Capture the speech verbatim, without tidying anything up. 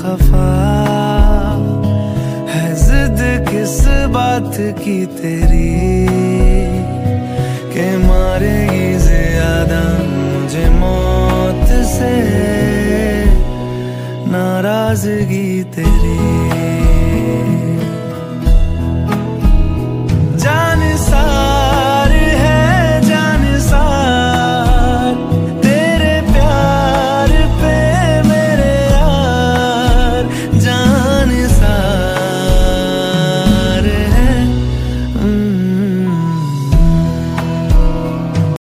खफा है, जिद किस बात की तेरी के मारेगी ज्यादा मुझे मौत से नाराजगी।